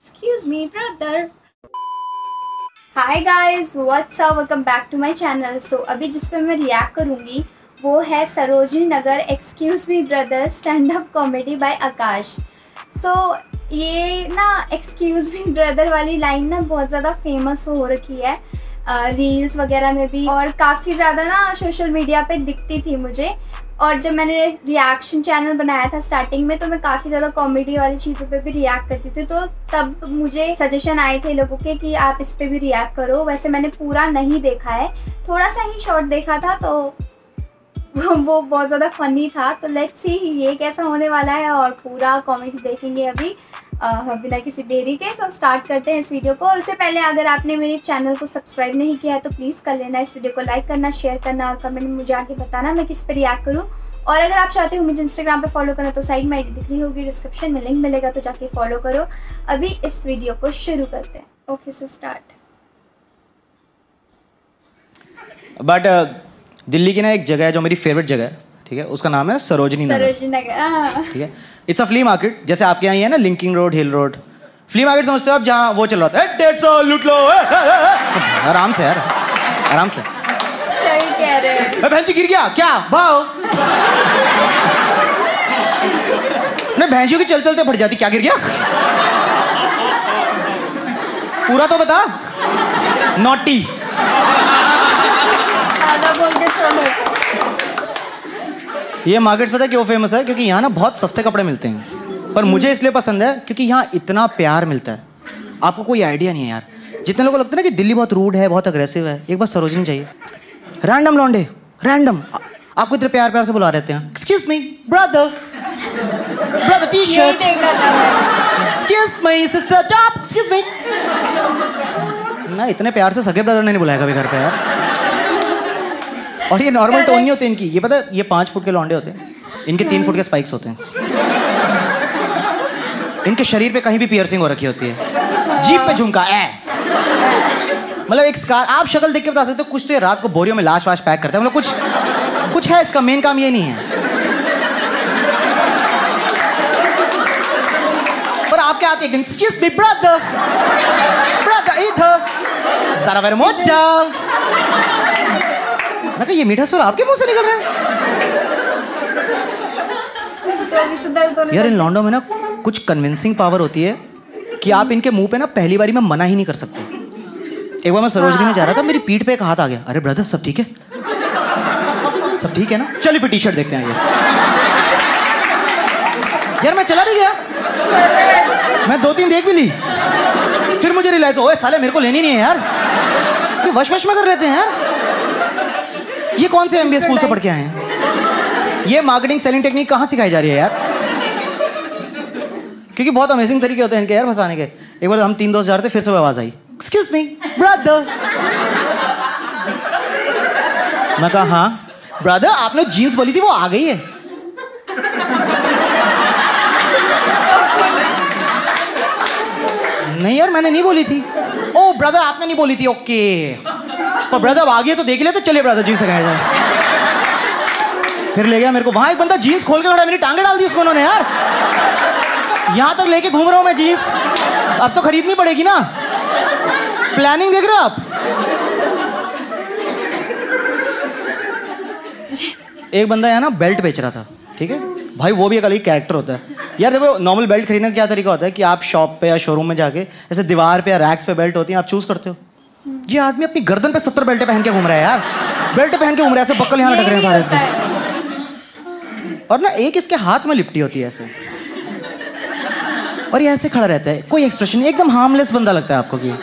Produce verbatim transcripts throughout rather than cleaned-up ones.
Excuse me, brother. Hi guys, what's up? Welcome back to my channel. So अभी जिस पे मैं react करूँगी वो है Sarojini Nagar excuse me brother stand up comedy by Aakash. So ये ना एक्सक्यूज मी ब्रदर वाली लाइन ना बहुत ज़्यादा फेमस हो रखी है रील्स uh, वगैरह में भी, और काफ़ी ज़्यादा ना सोशल मीडिया पे दिखती थी मुझे. और जब मैंने रिएक्शन चैनल बनाया था स्टार्टिंग में तो मैं काफ़ी ज़्यादा कॉमेडी वाली चीज़ों पे भी रिएक्ट करती थी, तो तब मुझे सजेशन आए थे लोगों के कि आप इस पे भी रिएक्ट करो. वैसे मैंने पूरा नहीं देखा है, थोड़ा सा ही शॉर्ट देखा था, तो वो बहुत ज़्यादा फनी था. तो लेट्स सी ये कैसा होने वाला है, और पूरा कॉमेडी देखेंगे अभी बिना किसी देरी के. सो स्टार्ट करते हैं इस वीडियो को. और उससे पहले अगर आपने मेरे चैनल को सब्सक्राइब नहीं किया है तो प्लीज़ कर लेना. इस वीडियो को लाइक करना, शेयर करना और कमेंट में मुझे आके बताना मैं किस पे रिएक्ट करूँ. और अगर आप चाहते हो मुझे इंस्टाग्राम पे फॉलो करना तो साइड में आईडी दिख रही होगी, डिस्क्रिप्शन में लिंक मिलेगा, तो जाके फॉलो करो. अभी इस वीडियो को शुरू करते हैं. Okay so start. But Delhi की ना एक जगह है जो मेरी फेवरेट जगह है, ठीक है, उसका नाम है सरोजनी नगर. सरोजनी नगर, ठीक है. इट्स अ फ्ली मार्केट, जैसे आपके यहाँ ही है ना linking road, hill road. Flea market समझते हो आप, जहाँ वो चल रहा था डेढ़ सौ लूट लो. आराम से यार, आराम से. सही कह रहे हैं. बहन जी गिर गया क्या भाव? नहीं बहन जी की चल चलते फट जाती, क्या गिर गया? पूरा तो बता. नॉटी बोल के छोड़ो. ये मार्केट पता है क्यों फेमस है? क्योंकि यहाँ ना बहुत सस्ते कपड़े मिलते हैं, पर मुझे इसलिए पसंद है क्योंकि यहाँ इतना प्यार मिलता है. आपको कोई आइडिया नहीं है यार. जितने लोगों को लगता है ना कि दिल्ली बहुत रूड है, बहुत अग्रेसिव है, एक बार सरोजनी चाहिए. रैंडम लौंडे, रैंडम आपको इतने प्यार प्यार से बुला रहते हैं. Excuse me brother, brother T shirt, excuse me sister top, excuse me. ना इतने प्यार से सगे ब्रदर ने नहीं बुलाया कभी घर पे यार. और ये नॉर्मल टोन नहीं होते इनकी. ये पता है ये पाँच फुट के लौंडे होते हैं, इनके तीन फुट के स्पाइक्स होते हैं. इनके शरीर पे कहीं भी पियर्सिंग हो रखी होती है, जीप पे झुमका है, मतलब एक स्कार. आप शक्ल देख के बता सकते हो कुछ तो रात को बोरियों में लाश वाश पैक करते हैं, मतलब कुछ कुछ है. इसका मेन काम ये नहीं है. पर आप क्या आते हैं एक्सक्यूज मी ब्रदर, ब्रदर इधर जरा मेरे मोटा. मैं कहा ये मीठा सुर आपके मुंह से निकल रहा है यार. इन लॉन्डो में ना कुछ कन्विंसिंग पावर होती है कि आप इनके मुंह पे ना पहली बारी में मना ही नहीं कर सकते. एक बार मैं सरोजनी में जा रहा था, मेरी पीठ पे एक हाथ आ गया. अरे ब्रदर सब ठीक है, सब ठीक है ना? चलिए फिर टी शर्ट देखते हैं. यार यार मैं चला भी गया, मैं दो तीन देख भी ली, फिर मुझे रियलाइज हो साले मेरे को लेनी नहीं है यार. फिर वश वश में कर लेते हैं यार. ये कौन से एमबीए स्कूल से पढ़ के आए हैं? ये मार्केटिंग सेलिंग टेक्निक कहाँ सिखाई जा रही है यार? क्योंकि बहुत अमेजिंग तरीके होते हैं इनके यार फंसाने के. एक बार हम तीन दोस्त जा रहे थे, फिर से वो आवाज आई एक्सक्यूज मी ब्रदर. मैं कहा हाँ ब्रदर, आपने जीन्स बोली थी वो आ गई है. नहीं यार मैंने नहीं बोली थी. ओ ब्रदर आपने नहीं बोली थी, ओके. पर ब्रदर अब आ गई तो देख लेते. चलिए ब्रदर जीन्स लगाया जाए. फिर ले गया मेरे को. वहां एक बंदा जीन्स खोल के खड़ा, मेरी टांगे डाल दी उसको उन्होंने यार. यहां तक लेके घूम रहा हूं मैं जीन्स. अब तो खरीदनी पड़ेगी ना. प्लानिंग देख रहे हो आप? एक बंदा यहाँ ना बेल्ट बेच रहा था, ठीक है भाई. वो भी एक अलग कैरेक्टर होता है यार. देखो नॉर्मल बेल्ट खरीदने का क्या तरीका होता है कि आप शॉप पे या शोरूम में जाके ऐसे दीवार पे या रैक्स पे बेल्ट होती है, आप चूज करते हो. ये आदमी अपनी गर्दन पे सत्तर बेल्ट पहन के घूम रहा है यार. बेल्ट पहन के घूम रहा है, ऐसे बक्कल यहाँ लटक रहे हैं सारे इसके. और ना एक इसके हाथ में लिपटी होती है ऐसे, और ये ऐसे खड़ा रहता है, कोई एक्सप्रेशन नहीं, एकदम हार्मलेस बंदा लगता है आपको कि.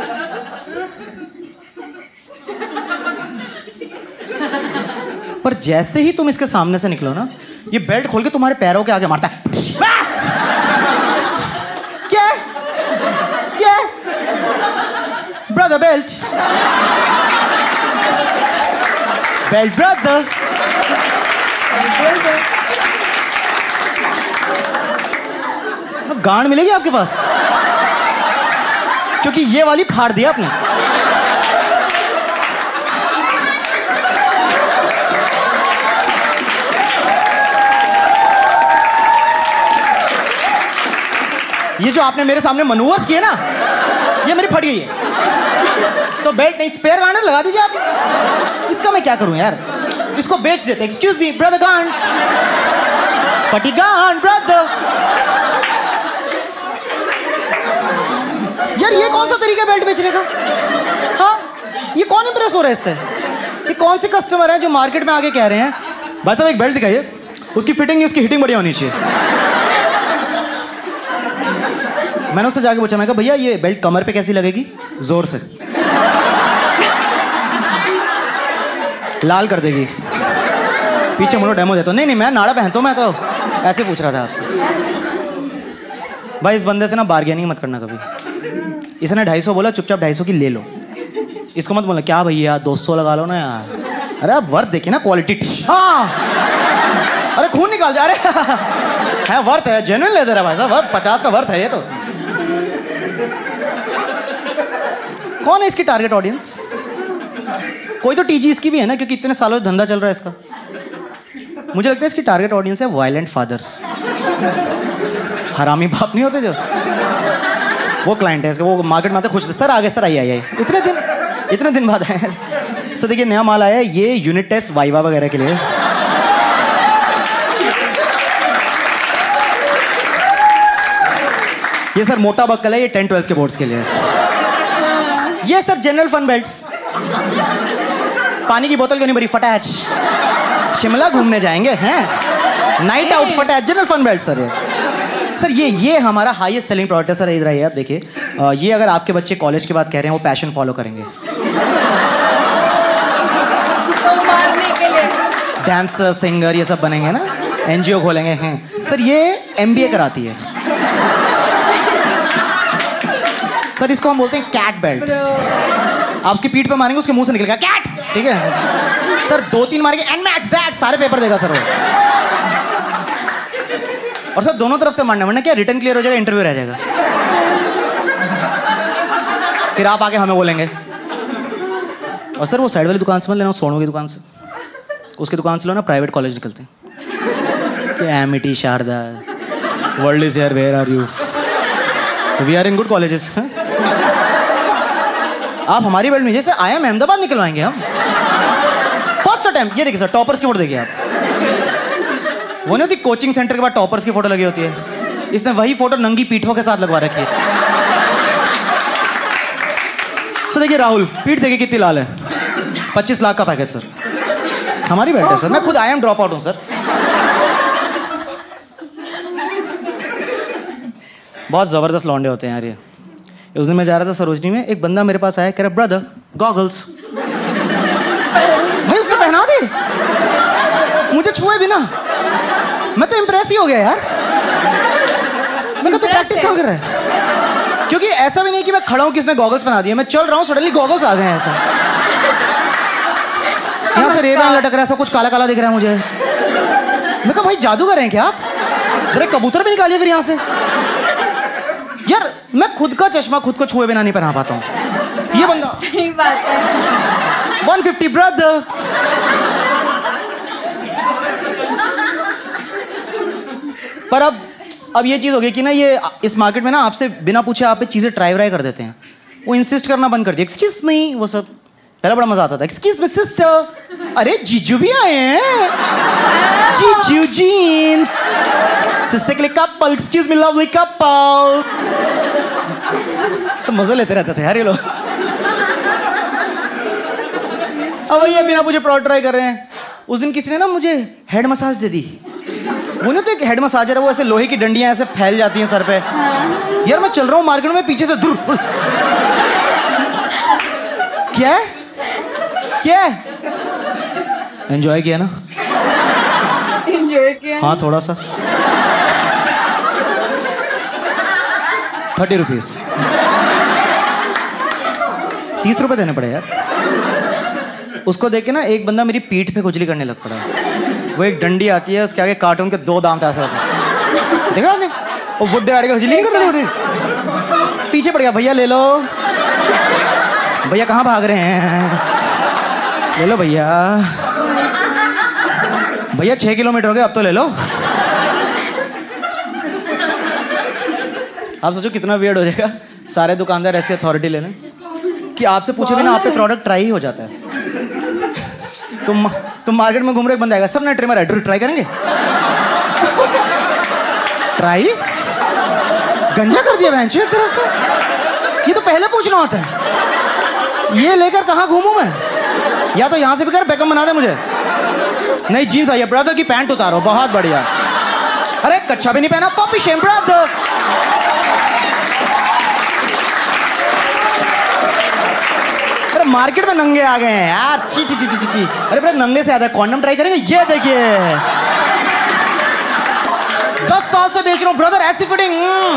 पर जैसे ही तुम इसके सामने से निकलो ना, ये बेल्ट खोल के तुम्हारे पैरों के आगे मारता है. क्या क्या ब्रदर बेल्ट बेल्ट ब्रदर. गांड मिलेगी आपके पास, क्योंकि ये वाली फाड़ दिया आपने. ये जो आपने मेरे सामने मनूवर्स किए ना, ये मेरी फट गई है। तो बेल्ट नहीं, स्पेयर गार्डर लगा दीजिए आप। इसका मैं क्या करूं यार, इसको बेच देते। एक्सक्यूज मी ब्रदर गार्ड, फटी गार्ड ब्रदर। यार ये कौन सा तरीका है बेल्ट बेचने का? हाँ, ये कौन इंप्रेस हो रहा है इससे? ये कौन से कस्टमर हैं जो मार्केट में आके कह रहे हैं भाई साहब एक बेल्ट दिखाइए, उसकी फिटिंग नहीं उसकी हिटिंग बढ़िया होनी चाहिए। मैंने उससे जाके पूछा, मैं कहा भैया ये बेल्ट कमर पे कैसी लगेगी? जोर से लाल कर देगी, पीछे मुड़ो डेमो देता हूँ। नहीं नहीं मैं नाड़ा पहनता हूँ, मैं तो ऐसे पूछ रहा था आपसे। भाई इस बंदे से ना बार्गेनिंग मत करना कभी। इसने ढाई सौ बोला, चुपचाप ढाई सौ की ले लो। इसको मत बोला क्या भैया दो सौ लगा लो ना यार। अरे आप वर्थ देखिए ना, क्वालिटी। हाँ अरे खून निकाल जा, अरे है वर्थ है, जेन्युइन लेदर है भाई साहब, पचास का वर्थ है ये तो। कौन है इसकी टारगेट ऑडियंस? कोई तो टीजी इसकी भी है ना, क्योंकि इतने सालों से धंधा चल रहा है इसका। मुझे लगता है इसकी टारगेट ऑडियंस है वायलेंट फादर्स, हरामी बाप नहीं होते जो, वो क्लाइंट है इसका। वो मार्केट में आते खुश, सर आगे सर आइए आइए, इतने दिन इतने दिन बाद आए। सर देखिए नया माल आया है, ये यूनिट टेस्ट वाइवा वगैरह के लिए। ये सर मोटा बक्कल है, ये टेन ट्वेल्थ के बोर्ड्स के लिए। ये सर जनरल फन बेल्ट्स, पानी की बोतल क्यों नहीं भरी, फटाच शिमला घूमने जाएंगे हैं, नाइट आउट फटाच, जनरल फन बेल्ट सर। ये सर ये ये हमारा हाईएस्ट सेलिंग प्रोडक्ट है सर। इधर आइए आप देखिए, ये अगर आपके बच्चे कॉलेज के बाद कह रहे हैं वो पैशन फॉलो करेंगे, तो मारने के लिए डांसर सिंगर ये सब बनेंगे ना, एनजीओ खोलेंगे हैं सर। ये एमबीए कराती है सर, इसको हम बोलते हैं कैट बेल्ट। आप उसकी पीठ पे मारेंगे उसके मुंह से निकलेगा कैट, ठीक है सर। दो तीन मारेंगे एन मैक्स ज़ैट, सारे पेपर देगा सर वो। और सर दोनों तरफ से मारना, वरना क्या रिटर्न क्लियर हो जाएगा, इंटरव्यू रह जाएगा, फिर आप आके हमें बोलेंगे। और सर वो साइड वाली दुकान से मत लेना, सोनू की दुकान से, उसकी दुकान से लो ना, प्राइवेट कॉलेज निकलते हैं। Amity Sharda, world is here, where are you, we are in good colleges. आप हमारी बेल्ट में, जैसे आई एम अहमदाबाद निकलवाएंगे हम फर्स्ट अटेम्प्ट। ये देखिए सर टॉपर्स की फोटो देखिए आप, वो नहीं होती कोचिंग सेंटर के बाद टॉपर्स की फोटो लगी होती है, इसने वही फोटो नंगी पीठों के साथ लगवा रखी है। सर देखिए राहुल, पीठ देखिए कितनी लाल है, पच्चीस लाख का पैकेज सर, हमारी बेल्ट है सर। मैं खुद आई एम ड्रॉप आउट हूँ सर। बहुत जबरदस्त लौंडे होते हैं यार ये। उस दिन मैं जा रहा था सरोजनी में, एक बंदा मेरे पास आया, कह रहा ब्रदर गॉगल्स। भाई उसने पहना दी, मुझे छुए बिना, मैं तो इंप्रेस ही हो गया यार। मैं कहा तू प्रैक्टिस कहाँ कर रहा है? क्योंकि ऐसा भी नहीं कि मैं खड़ा हूँ किसने गॉगल्स पहना दिए, मैं चल रहा हूँ सडनली गॉगल्स आ गए हैं ऐसा। यहाँ से रेबन लटक रहा है, सब कुछ काला काला दिख रहा है मुझे। मैं कहा भाई जादूगर हैं क्या आप? जरा कबूतर भी निकालिए फिर यहाँ से। यार मैं खुद का चश्मा खुद को छुए बिना नहीं पहना पाता हूँ। ये बंदा सही बात है। One fifty brother. पर अब अब ये चीज हो गई कि ना, ये इस मार्केट में ना आपसे बिना पूछे आप चीजें ट्राई व्राई कर देते हैं। वो इंसिस्ट करना बंद कर दिया, एक्सक्यूज मी, वो सब पहले बड़ा मजा आता था, एक्सक्यूज मी सिस्टर, अरे जीजू भी आए हैं, जीजू जीन्स, सिस्टर के लिए couple, excuse me lovely couple. सब मजे लेते रहते थे यार ये लोग। अब ये बिना पूछे प्रोडक्ट ट्राई कर रहे हैं। उस दिन किसी ने ना मुझे हेड मसाज दे दी। वो नहीं तो एक हेड मसाजर है, वो ऐसे लोहे की डंडियां ऐसे फैल जाती हैं सर पे। हाँ। यार मैं चल रहा हूँ मार्केट में, पीछे से दूर क्या है क्या है? एंजॉय किया ना? एंजॉय किया। हाँ थोड़ा सा। थर्टी रुपीज तीस रुपए देने पड़े यार। उसको देख के ना एक बंदा मेरी पीठ पे खुजली करने लग पड़ा। वो एक डंडी आती है, उसके आगे कार्टून के दो दांत ऐसे होते हैं, देखा आपने? वो बुड्ढे आड़े का खुजली नहीं कर रहे थे। पीछे पड़ गया, भैया ले लो, भैया कहाँ भाग रहे हैं, ले लो भैया, भैया छह किलोमीटर हो गए अब तो ले लो। आप सोचो कितना वियर्ड हो जाएगा सारे दुकानदार ऐसी अथॉरिटी ले लें कि आपसे पूछे बिना आप पे प्रोडक्ट ट्राई ही हो जाता है। तुम तुम मार्केट में घूम रहे, एक बंदा आएगा, सर नया ट्रिमर है, ट्राई करेंगे? ट्राई गंजा कर दिया बहन एक तरफ से। ये तो पहले पूछना होता है, ये लेकर कहाँ घूमूं मैं? या तो यहाँ से भी कर बेकम बना दे मुझे। नहीं जीन्स आई है ब्रदर की, पैंट उतारो, बहुत बढ़िया। अरे कच्छा भी नहीं पहना, पॉपी शेम ब्रदर। अरे मार्केट में नंगे आ गए हैं यार, ची ची ची ची ची। अरे ब्रदर नंगे से आता है, कॉन्डम ट्राई करेंगे? ये देखिए दस साल से बेच रहा हूँ ब्रदर ऐसी fitting.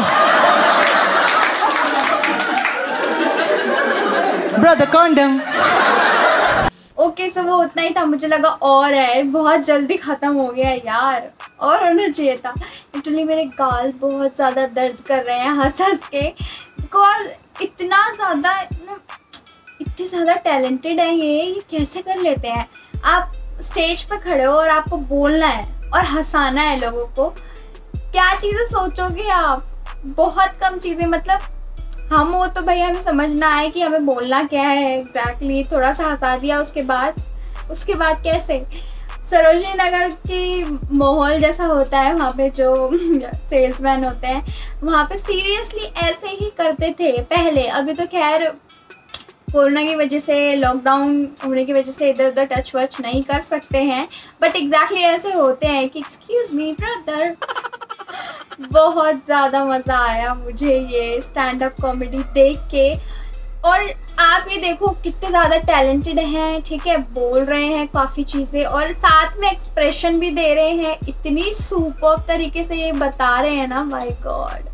Brother condom. Okay so वो उतना ही था, मुझे लगा और है, बहुत जल्दी ख़त्म हो गया यार, और होना चाहिए था। एक्चुअली मेरे गाल बहुत ज़्यादा दर्द कर रहे हैं हंस हंस के, बिकॉज इतना ज़्यादा इतने ज़्यादा टैलेंटेड है ये ये कैसे कर लेते हैं। आप स्टेज पे खड़े हो और आपको बोलना है और हंसाना है लोगों को, क्या चीज़ें सोचोगे आप? बहुत कम चीज़ें, मतलब हम हो तो भैया हमें समझना है कि हमें बोलना क्या है एग्जैक्टली exactly, थोड़ा सा हंसा दिया, उसके बाद उसके बाद कैसे? सरोजनी नगर की माहौल जैसा होता है वहाँ पे, जो सेल्समैन होते हैं वहाँ पे सीरियसली ऐसे ही करते थे पहले। अभी तो खैर कोरोना की वजह से, लॉकडाउन होने की वजह से इधर उधर टच वच नहीं कर सकते हैं, बट एग्जैक्टली ऐसे होते हैं कि एक्सक्यूज मी ब्रदर। बहुत ज़्यादा मज़ा आया मुझे ये स्टैंड अप कॉमेडी देख के। और आप ये देखो कितने ज़्यादा टैलेंटेड हैं, ठीक है, बोल रहे हैं काफ़ी चीज़ें और साथ में एक्सप्रेशन भी दे रहे हैं, इतनी सुपर तरीके से ये बता रहे हैं ना, माय गॉड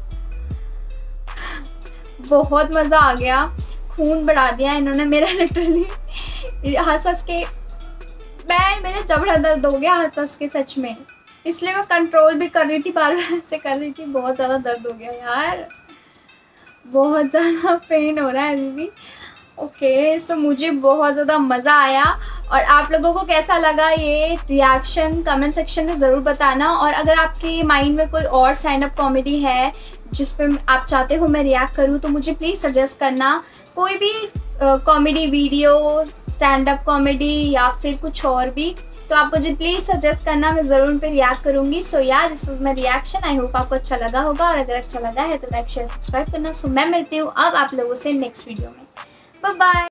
बहुत मज़ा आ गया। खून बढ़ा दिया इन्होंने मेरा लिटरली हंस हंस के, मैं मेरा जबड़ा दर्द हो गया हंस हंस के सच में, इसलिए मैं कंट्रोल भी कर रही थी, बार बार से कर रही थी, बहुत ज़्यादा दर्द हो गया यार, बहुत ज़्यादा पेन हो रहा है अभी भी। ओके सो मुझे बहुत ज़्यादा मज़ा आया, और आप लोगों को कैसा लगा ये रिएक्शन कमेंट सेक्शन में ज़रूर बताना। और अगर आपके माइंड में कोई और स्टैंड अप कॉमेडी है जिस पे आप चाहते हो मैं रिएक्ट करूँ तो मुझे प्लीज़ सजेस्ट करना। कोई भी comedy video, stand up comedy या फिर कुछ और भी, तो आप मुझे प्लीज़ सजेस्ट करना, मैं ज़रूर उन पर रिएक्ट करूँगी। सो यार this is my reaction, I hope आपको अच्छा लगा होगा, और अगर अच्छा लगा है तो लाइक शेयर सब्सक्राइब करना। सो मैं मिलती हूँ अब आप लोगों से नेक्स्ट वीडियो में, बाय बाय।